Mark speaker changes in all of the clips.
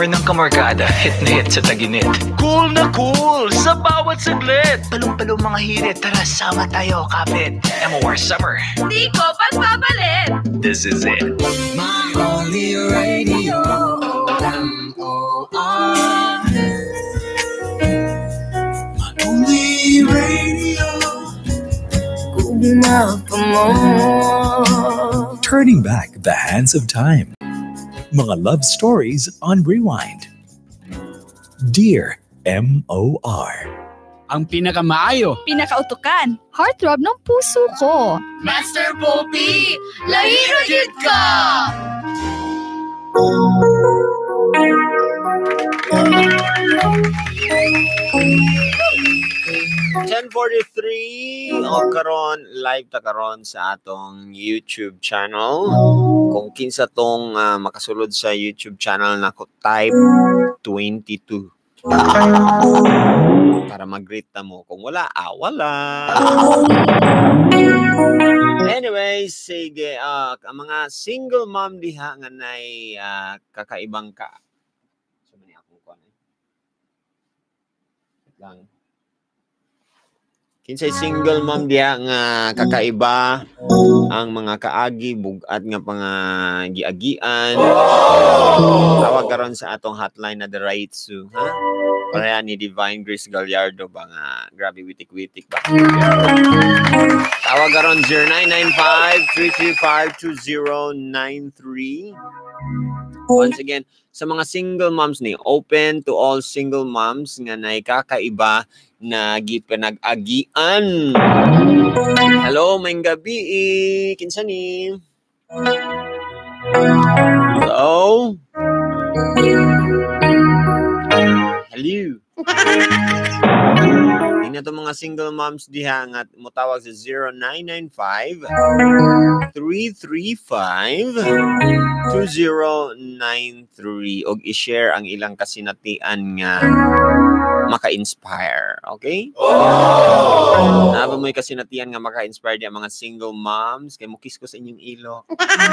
Speaker 1: Humor ng kamarkada, hit na hit sa taginit. Cool na cool sa bawat saglit. Palong-palong mga hirit, tara sama tayo, kapit. MOR Summer.
Speaker 2: Di ko pagpapalit.
Speaker 1: This is it.
Speaker 3: My only radio. MOR. My only radio.
Speaker 4: Turning back the hands of time. Mga love stories on rewind. Dear MOR.
Speaker 5: Ang pinakamaayo.
Speaker 2: Pinakautukan. Heartthrob ng puso ko. Master Poppy, lahiro jud ka!
Speaker 6: 10:43 o karon live ta karon sa atong YouTube channel. Kung kinsa tong makasulod sa YouTube channel nako, type 22 para mag-greet ta mo. Kung wala, wala. Anyway, sige, ang mga single mom diha nga nay kakaibang ka. So mani akong kuan lang. Kinsay single mom diya nga kakaiba ang mga kaagi bugat nga pangagiagian. Tawag karon sa atong hotline na the right to, ha? Para ni Divine Grace Gallardo ba nga grabe witik-witik ba? Tawag karon 0995-335-2093. Once again, sa mga single moms ni, open to all single moms nga nay kakaiba na gipanag-agian. Hello, may gabi. Kinsa ni? Hello? Hello? Tingnan to mga single moms diha nga mutawag sa 0995-335-2093 og i-share ang ilang kasinatian nga maka-inspire, okay? Naba mo'y kasinatian nga maka-inspire di ang mga single moms kay mo kiss ko sa inyong ilo.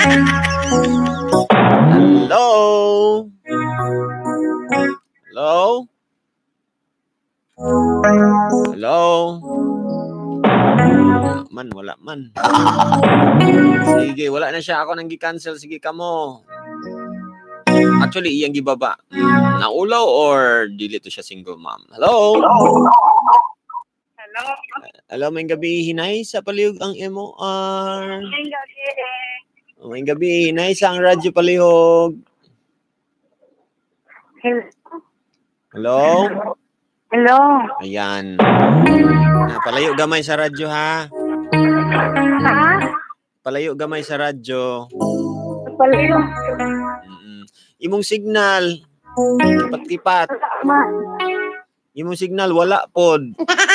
Speaker 6: Hello? Hello? Hello? Wala man. Sige, wala na siya. Ako nang gi-cancel. Sige ka mo. Actually, iyang gibaba. Naulaw or dili to siya single mom? Hello?
Speaker 7: Hello?
Speaker 6: Hello, may gabi. Hinay sa palihog ang MOR.
Speaker 7: May gabi.
Speaker 6: May gabi. Hinay sa ang radyo palihog. Hello?
Speaker 7: Hello?
Speaker 6: Ayan. Palayo gamay sa radyo, ha?
Speaker 7: Ha?
Speaker 6: Palayo gamay sa radyo.
Speaker 7: Palayo.
Speaker 6: Imong signal. Kipat-kipat. Imong signal, wala pod.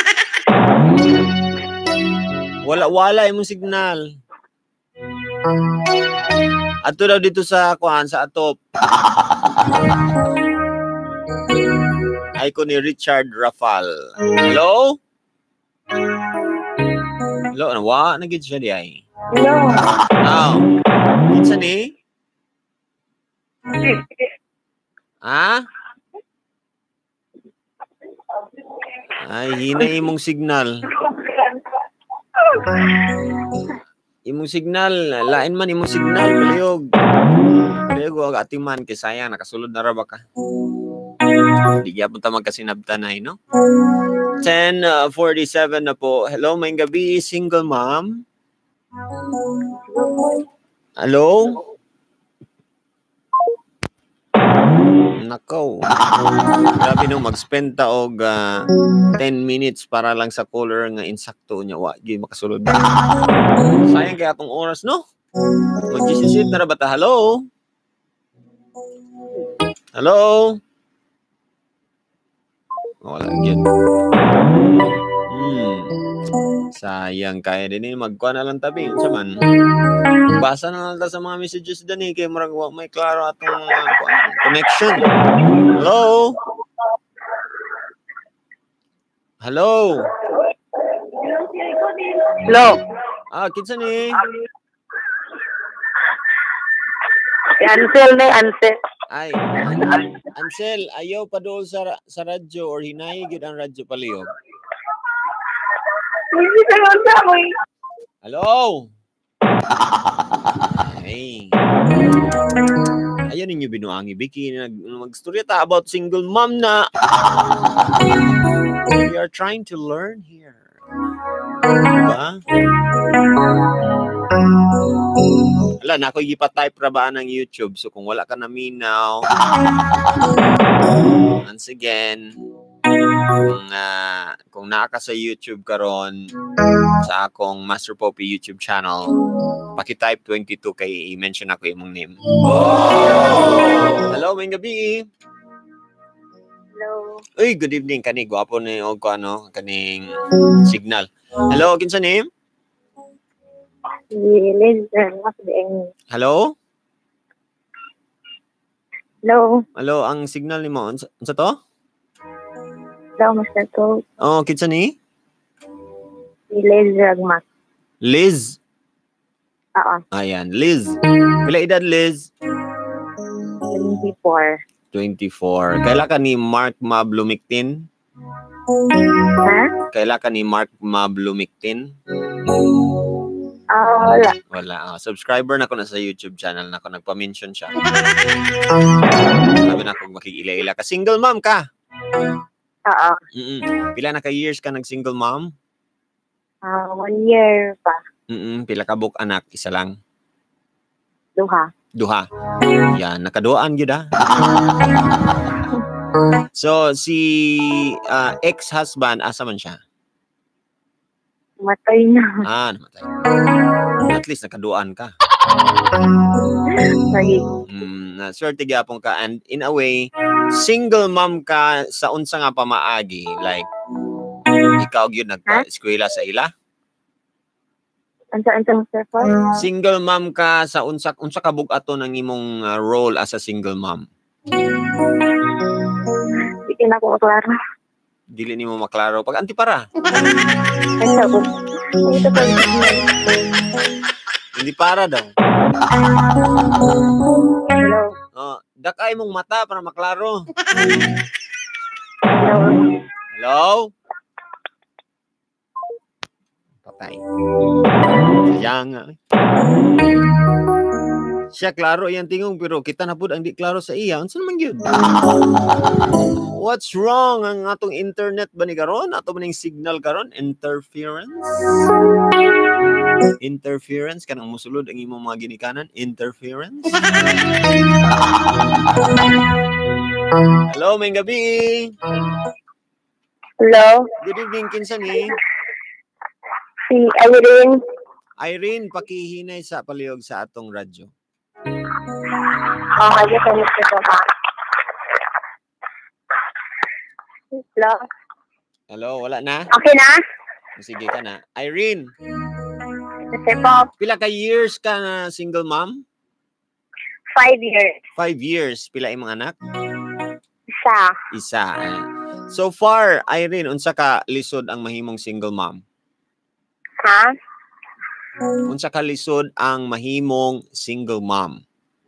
Speaker 6: Wala imong signal. Ato daw dito sa kuan sa atop. Ay ko ni Richard Rafal. Hello? Hello, wa nagid siya di ay.
Speaker 7: Hello?
Speaker 6: Kinsa ni? Ha? Ay, hinay imong signal. Imong signal, lain man imong signal, palihog. Palihog og atiman kay sayang nakasulod na ra ba ka? Di gyapon ta magkasinabtanay, no? 10:47 na po. Hello, may gabi, single mom. Hello? Nakaw. Grabe nung mag-spend ta og 10 minutes para lang sa caller nga insakto niya. Wa, di makasulod. Sayang kaya atong oras, no? Mag-jisisit na ra ba ta? Hello? Hello? Wala yun. Sayang kaya din magkuha na lang tabi. Sa man. Basa na lang ta sa mga messages din kay murag may klaro atong connection. Hello? Hello?
Speaker 7: Hello?
Speaker 6: Kinsa ni?
Speaker 7: Si Ansel na, Ansel.
Speaker 6: Ay, Ansel, ayaw pa doon sa radyo or hinahigid ang radyo palihog.
Speaker 7: Hindi ka lang sa akin.
Speaker 6: Hello? Hey. Ayan ninyo binuangi, Vicky. Mag-storya ta about single mom na. We are trying to learn here. Diba? Wala, na ako ipa-type ra ba ng YouTube. So kung wala ka na minaw, once again, kung naa ka sa YouTube karon sa akong Master Poppy YouTube channel, paki-type 22 kay i-mention ako imong name. Hello, may gabi.
Speaker 7: Hello.
Speaker 6: Uy, good evening kani gwapo ni og ano kaning signal. Hello, kinsa name?
Speaker 7: Liz.
Speaker 6: Hello?
Speaker 7: Hello.
Speaker 6: Hello, ang signal nimo unsa to?
Speaker 7: Hello, Mr. Coach.
Speaker 6: Oh, kinsa ni?
Speaker 7: Liz Ragmak.
Speaker 6: Liz.
Speaker 7: Oo.
Speaker 6: Ayan, Liz. Pila edad, Liz?
Speaker 7: 24.
Speaker 6: 24. Kaila ka ni Mark Mablumiktin?
Speaker 7: Ha?
Speaker 6: Kaila ka ni Mark Mablumiktin?
Speaker 7: Wala.
Speaker 6: Wala. Subscriber na ko na sa YouTube channel na ko. Nagpa-mention siya. Sabi na kung makikila-ila ka. Single mom ka?
Speaker 7: Oo.
Speaker 6: Pila na ka years ka nag-single mom?
Speaker 7: 1 year pa.
Speaker 6: Pila ka buk anak? Isa lang?
Speaker 7: Duha.
Speaker 6: Yan. Nakaduaan yun So, si ex-husband, asa man siya?
Speaker 7: Matay na.
Speaker 6: Namatay. At least nakaduan ka.
Speaker 7: Lagi.
Speaker 6: Swerte gyapon ka. And in a way, single mom ka sa unsa nga pamaagi. Like, ikaw yun nagpa-eskwela sa ila?
Speaker 7: Ansa Mr. Coach?
Speaker 6: Single mom ka sa unsa ka bug-aton ang imong role as a single mom?
Speaker 7: Hindi na ako maklaro.
Speaker 6: Dili nimo maklaro pag antipara. Hindi para daw.
Speaker 7: Hello.
Speaker 6: Dakay mong mata para maklaro.
Speaker 7: Hello.
Speaker 6: Hello? Patay. Sayang. Siya klaro iyang tingong pero kita na pud ang di klaro sa iya. Unsa man gyud? What's wrong ang atong internet ba ni karon? Ato man ning signal karon? Interference? Interference kanang musulod ang imong mga ginikanan? Interference? Hello, may gabi.
Speaker 7: Hello.
Speaker 6: Good evening, kinsa ni?
Speaker 7: Si Irene.
Speaker 6: Irene, pakihinay sa palihog sa atong radyo.
Speaker 7: Ayos ang Mr. Coach. Hello.
Speaker 6: Hello, wala na?
Speaker 7: Okay na?
Speaker 6: Sige ka na. Irene,
Speaker 7: Mr. Pop,
Speaker 6: pila ka years ka na single mom?
Speaker 7: 5 years.
Speaker 6: 5 years. Pila imong anak?
Speaker 7: Isa.
Speaker 6: So far, Irene, unsa ka lisod ang mahimong single mom?
Speaker 7: Ha?
Speaker 6: Unsa ka lisod ang mahimong single mom?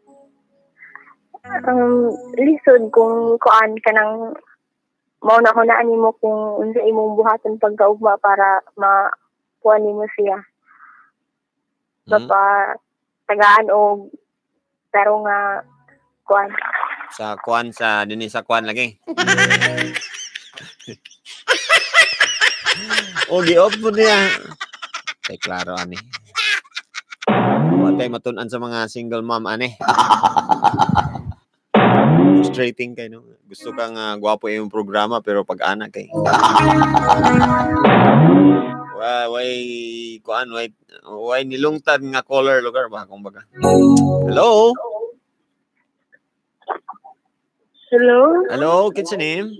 Speaker 7: Lisod kung kuan ka ng mauna-hunaan nimo kung unsa imong buhaton pagkaugma para makuha nimo siya. Tagaan o pero nga kuan.
Speaker 6: Sa kuan sa dinhi sa kuan lagi. Gi-off po niya. Tay klaro ani. Watay matun-an sa mga single mom ani. Frustrating kay no. Gusto kang gwapo yung programa pero pag anak kay. Way nilungtad nga caller lugar ba kumbaga. Hello?
Speaker 7: Hello?
Speaker 6: Hello, kinsa name?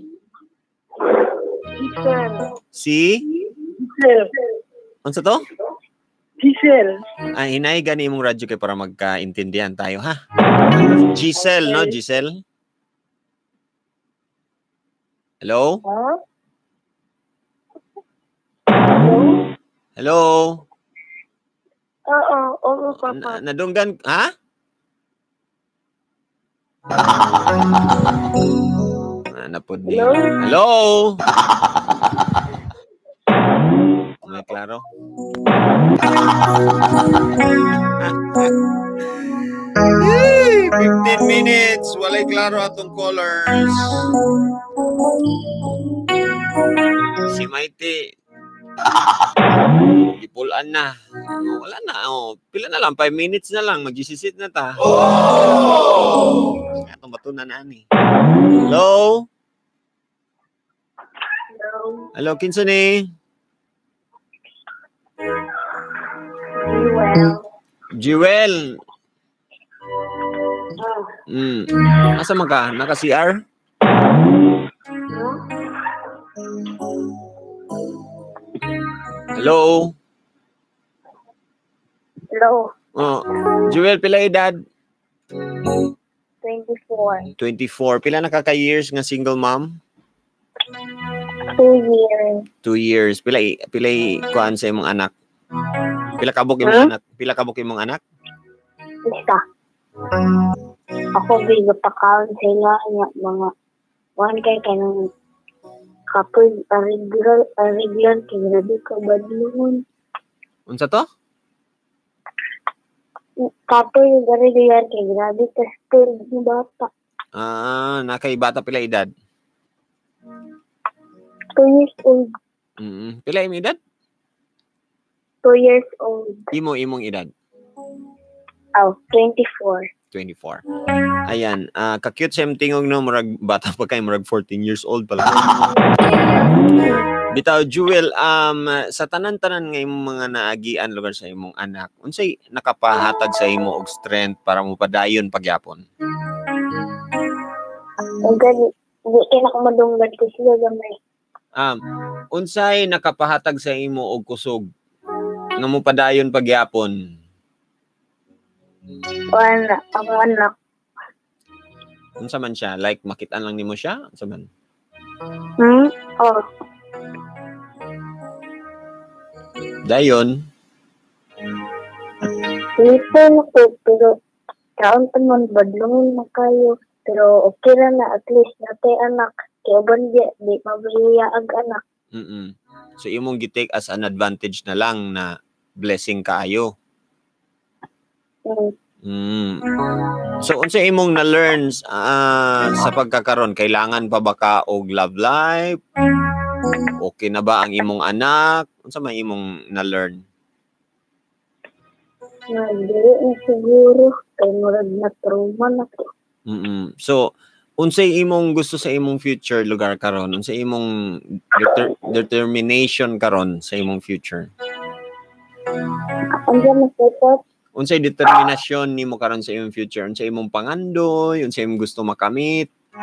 Speaker 6: Si? Unsa to?
Speaker 7: Giselle.
Speaker 6: Hinay gani imong radyo kay para magkaintindihan tayo ha. Giselle, no? Giselle? Hello? Hello?
Speaker 7: Oo, papa.
Speaker 6: Nadunggan, ha? Napod ni. Hello? May klaro? Yay! 15 minutes. Walay klaro atong callers. Si Maite. Ipulan na. Wala na. Pila na lang. 5 minutes na lang. Mag-isisit na ta. Atong batunan na ni. Hello? Hello, kinso ni? Jewel. Asa man ka? Naka-CR? Hello?
Speaker 7: Hello.
Speaker 6: Jewel, pila edad?
Speaker 7: 24.
Speaker 6: 24. Pila na ka-years nga single mom?
Speaker 7: 2 years.
Speaker 6: 2 years. Pila kuan sa imong anak? Pila kabok imong anak? Pila kabok imong anak?
Speaker 7: Isa. Ako bigo pa kaon sila nga mga one kay kanang couple regular kay grabe ko badlon.
Speaker 6: Unsa to?
Speaker 7: Couple regular kay grabe ka still ni bata.
Speaker 6: Nakay bata pila edad?
Speaker 7: 2 years old.
Speaker 6: Pila imong edad?
Speaker 7: 2 years old.
Speaker 6: Imong edad?
Speaker 7: 24.
Speaker 6: 24. Ayan, ka-cute sa tingog no, murag bata pa kay murag 14 years old pala. Bitaw Jewel, sa tanan-tanan nga imong mga naagian lugar sa imong anak, unsay nakapahatag sa imo og strength para mo padayon pagyapon?
Speaker 7: Di kay nakamadunggan ko sila gamay.
Speaker 6: Unsay nakapahatag sa imo og kusog nga mo padayon pagyapon?
Speaker 7: Wala, ang anak.
Speaker 6: Unsa man siya? Like makitaan lang nimo siya? Unsa man? Dayon?
Speaker 7: Dito na ko, pero kaon pa man badlungon na kayo. Pero okay na at least natay anak. Kaya ba di mabaya ang anak.
Speaker 6: So imong gitake as an advantage na lang na blessing kaayo. So unsa imong na-learn sa pagkakaron? Kailangan pa ba ka og love life? Okay na ba ang imong anak? Unsa man imong na-learn?
Speaker 7: Dili na siguro kay murag na trauma na ko.
Speaker 6: So unsay imong gusto sa imong future lugar karon? Unsay imong determination karon sa imong future?
Speaker 7: Andiyan na po.
Speaker 6: Unsay determinasyon nimo karon sa imong future? Unsay imong pangandoy? Unsay imong gusto makamit?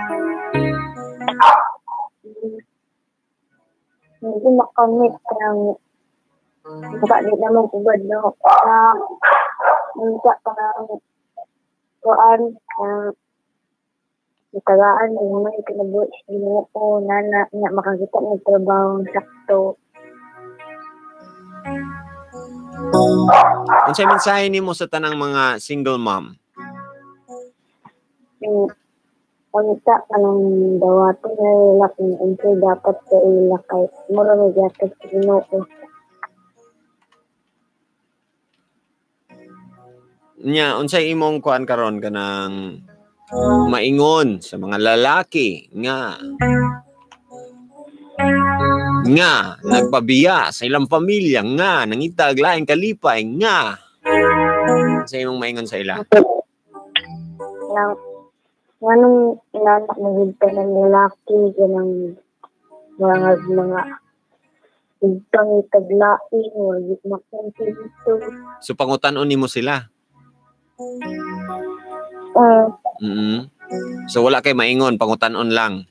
Speaker 7: Hindi makamit ng baka di naman kubad no. Unsa parang kuan tagaan yung may kinabuhi ko na makakita ng trabaho sakto.
Speaker 6: Unsay mensahe nimo sa tanang mga single mom?
Speaker 7: Unta kanang dawato na laking unsay dapat sa ila kay mura na gyapon sa Ginoo.
Speaker 6: Nya unsay imong kuan karon kanang maingon sa mga lalaki nga nagpabiya sa ilang pamilya nga nangitag laing kalipay nga sa imong maingon sa ila?
Speaker 7: Nganong inanak na gudta ng lalaki ganang mga ibang taglain o makontinto.
Speaker 6: So pangutan-on nimo sila? So wala kay maingon, pangutan-on lang?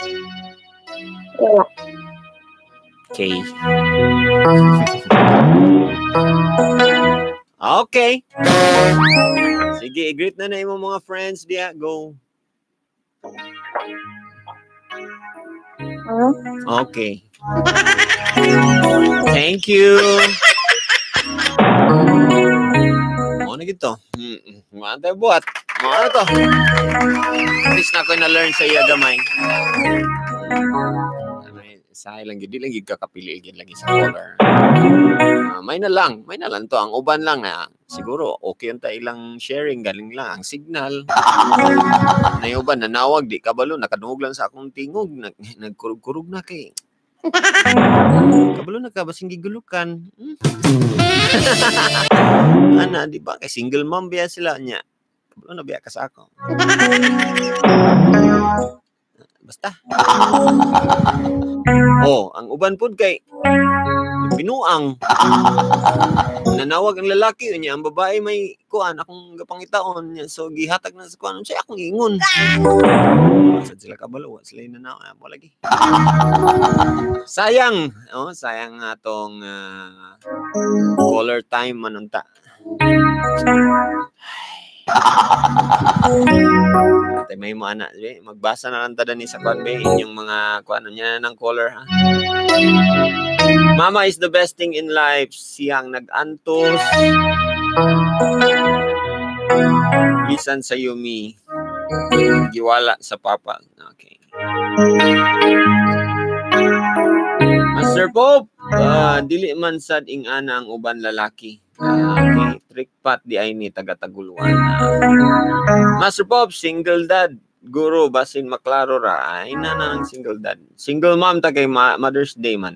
Speaker 7: Wala.
Speaker 6: Okay. Okay. Sige, i-greet na imong mga friends diya. Go. Okay. Thank you. Ano na gito? Mantay buhat. Ano to? At least na ko na-learn sa iya gamay. Say lang gid lang gid kakapili gid lagi sa color. May na lang to ang uban lang na siguro okay unta ilang sharing galing lang ang signal. Nay uban nanawag di kabalo nakadungog lang sa akong tingog nagkurug-kurug na kay. Kabalo na ka basing gigulukan. Ana di ba kay single mom biya sila nya. Kabalo na biya ka sa ako. Basta. Ang uban pod kay binuang. Nanawag ang lalaki niya, ang babae may kuan akong gapangitaon niya. So gihatag na sa kuan siya akong ingon. Sad sila kabalo, sila nanawag mo lagi. Sayang, sayang atong color time manunta. Tay may mo ana, magbasa na lang tada ni sa kuan be inyong mga kuan niya ng color ha. Mama is the best thing in life. Siyang nag-antos. Bisan sa yumi. Giwala sa papa. Okay. Master Pope, dili man sad ing ana ang uban lalaki. Okay, trick pot di ay ni taga-Taguluan. Master Pope, single dad. Guru, basin maklaro ra. Ay na ng single dad. Single mom ta kay Mother's Day man.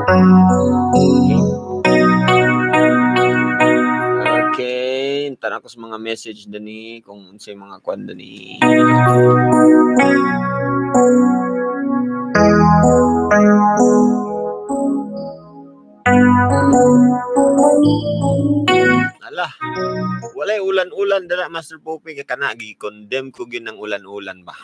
Speaker 6: Okay, tara ko sa mga message dani kung unsay mga kwan dani. Ala, walay ulan-ulan dala Master Pope kay kana gi-condemn ko gyud ng ulan-ulan ba.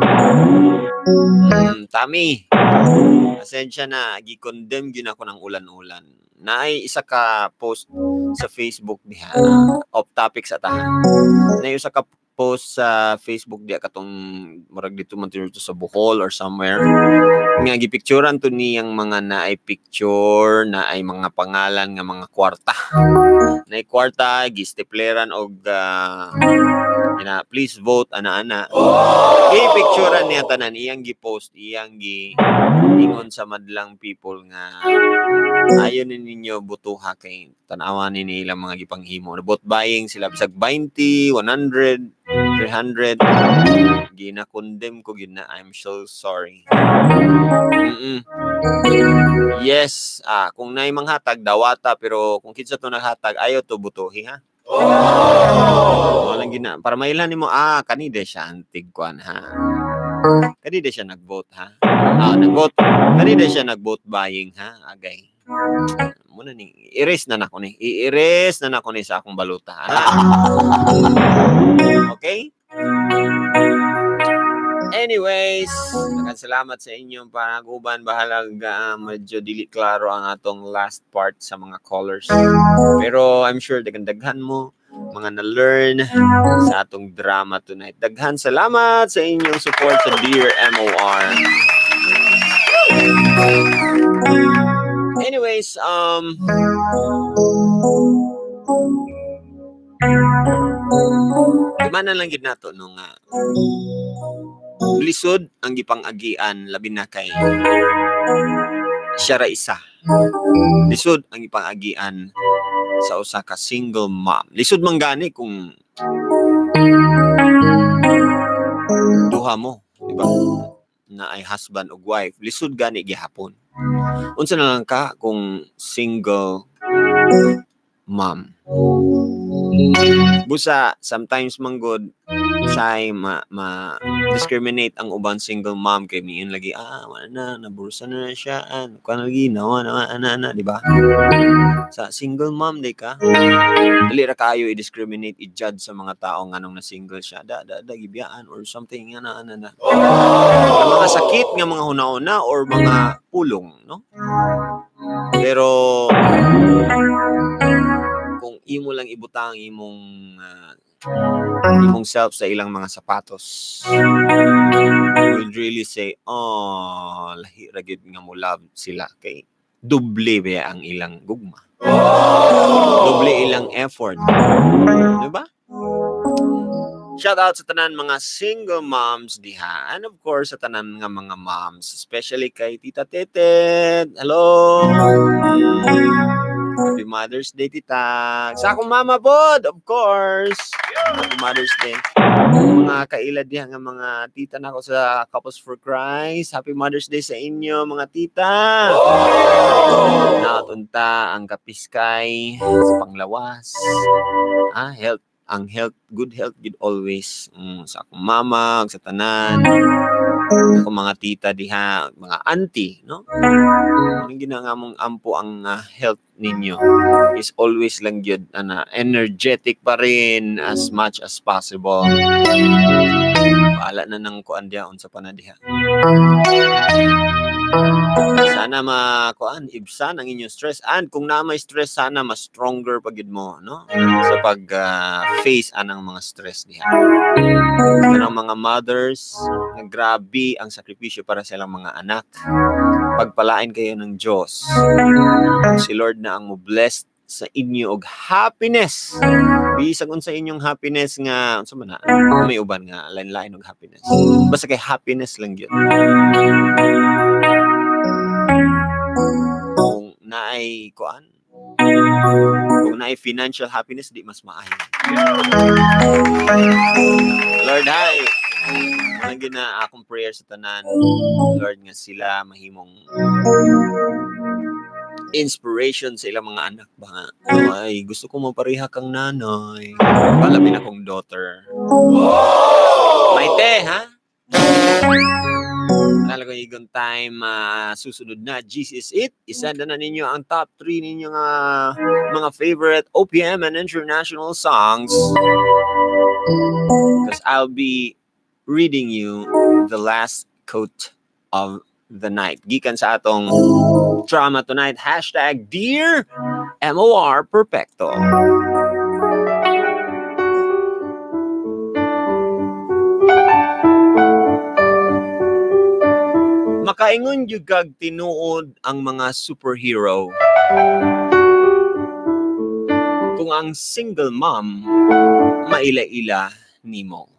Speaker 6: Tami. Asensya na gi-condemn gyud ako ng ulan-ulan. Naay isa ka post sa Facebook diha off topic sa tahan. Naay isa ka post sa Facebook diha katong murag dito man to sa Bohol or somewhere. Nga gipicturean to niyang mga naay picture, naay mga pangalan nga mga kwarta. Naay kwarta gistipleran og please vote ana-ana. I-picturean niya tanan iyang gi-post, iyang ingon sa madlang people nga ayon ninyo butuha kay tan-awan ni ilang mga gipanghimo. Vote buying sila bisag 20, 100, 300. Gina-condemn ko gid na. I'm so sorry. Yes, kung naay manghatag dawata pero kung kinsa to naghatag ayo to butuhi ha. Walang gina para mailan nimo kanide siya antig kwan ha. Kanide siya nag-vote ha. Nag-vote. Kanide siya nag-vote buying ha. Agay. Muna ni i-erase na nako ni. I-erase na nako ni sa akong baluta ha. Okay? Anyways, maraming salamat sa inyong panaguban. Bahalag medyo dili klaro ang atong last part sa mga colors. Pero I'm sure daghan mo mga na-learn sa atong drama tonight. Daghan salamat sa inyong support sa Dear MOR. Anyways, Imana lang gid nato nung lisod ang gipang-agian labi na kay siya ra isa. Lisod ang gipang-agian sa usa ka single mom. Lisod man gani kung duha mo, di ba? Na ay husband o wife. Lisod gani gihapon. Unsa na lang ka kung single mom. Busa sometimes manggod say discriminate ang uban single mom kay miin lagi wala na nabursa na siya kuan lagi nawa na di ba sa single mom day ka dali ra kayo i-discriminate i-judge sa mga tao nganong na single siya da gibiyaan or something na mga sakit nga mga hunauna or mga pulong no pero kung imo lang ibutang imong self sa ilang mga sapatos, you would really say, lahi ra gyud nga mo love sila kay doble ba ang ilang gugma. Doble ilang effort. Di ba? Shout out sa tanan mga single moms diha. And of course, sa tanan nga mga moms. Especially kay Tita Tetet. Hello! Happy Mother's Day, Tita. Sa akong mama pod, of course. Happy Mother's Day. Mga kailad diha nga mga tita na ako sa Couples for Christ. Happy Mother's Day sa inyo, mga tita. Nakatunta ang kapiskay sa panglawas. Health. Ang health, good health, good always. Sa akong mama, sa tanan, akong mga tita diha, mga auntie, no? Ang ginangamong ampo ang health ninyo is always lang yun, energetic pa rin as much as possible. Paala na ng kuan diha unsa pa na diha. Sana ibsan ang inyong stress, and kung na may stress, sana mas stronger pagid mo, no? Sa pag face anang mga stress diha. Pero ang mga mothers, grabe ang sakripisyo para sa ilang mga anak. Pagpalain kayo ng Diyos. Si Lord na ang mo-bless sa inyo og happiness. Bisag unsa inyong happiness nga unsa man na may uban nga lain-lain og happiness. Basta kay happiness lang gyud. Kung naay kuan, kung naay financial happiness, di mas maayo. Lord, hi. Ang gina akong prayer sa tanan, Lord, nga sila mahimong inspiration sa ilang mga anak ba. Ay, gusto ko mapareha kang nanay. Palamin akong daughter. Maite, ha? Talagang igon time susunod na Jesus It. Isenda na ninyo ang top 3 ninyo mga favorite OPM and international songs. Because I'll be reading you the last quote of the night. Gikan sa atong drama tonight. #Dear MOR Perfecto. Makaingon yung kag tinuod ang mga superhero. Kung ang single mom, maila-ila nimo.